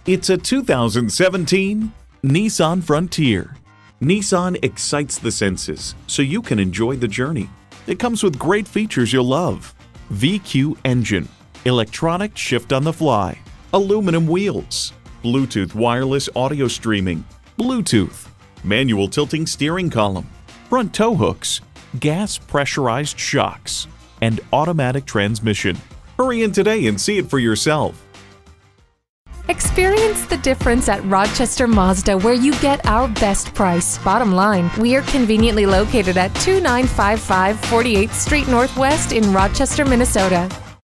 It's a 2017 Nissan Frontier. Nissan excites the senses so you can enjoy the journey. It comes with great features you'll love. VQ engine, electronic shift on the fly, aluminum wheels, Bluetooth wireless audio streaming, Bluetooth, manual tilting steering column, front tow hooks, gas pressurized shocks, and automatic transmission. Hurry in today and see it for yourself. Experience the difference at Rochester Mazda, where you get our best price. Bottom line, we are conveniently located at 2955 48th Street Northwest in Rochester, Minnesota.